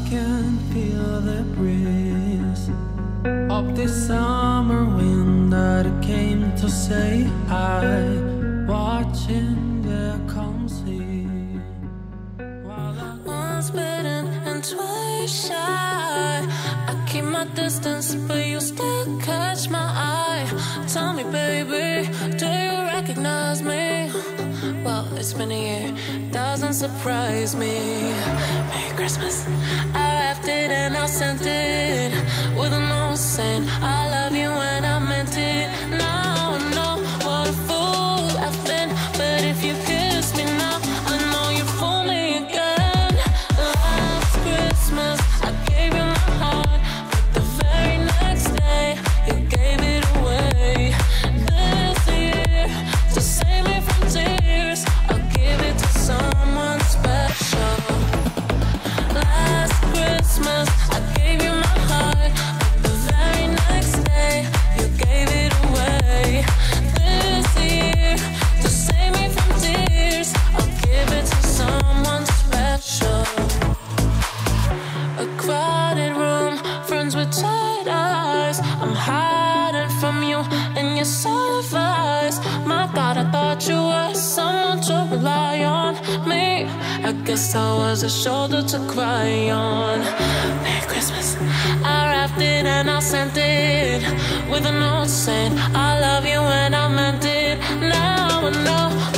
can feel the breeze of this summer wind that came to say hi, watching the calm sea. Once bitten and twice shy, I keep my distance, but you still catch my eye. Tell me, baby, do you recognize me? Well, it's been a year, doesn't surprise me. Merry Christmas. I wrapped it and I sent it with a note saying I love you and I meant it. Now I know what a fool I've been, but if you kiss me now, I know you fool me again. Last Christmas I gave you my heart, but the very next day you gave it away. This year, to save me from tears, I'll give it to someone special. Last Christmas I gave you my heart, but the very next day you gave it away. This year, to save me from tears, I'll give it to someone special. A crowded room, friends with tight eyes. I'm hiding from you and your soft eyes. My God, I thought you were someone to rely on. Me, I guess I was a shoulder to cry on. Merry Christmas. I wrapped it and I sent it with a note saying I love you and I meant it. Now I know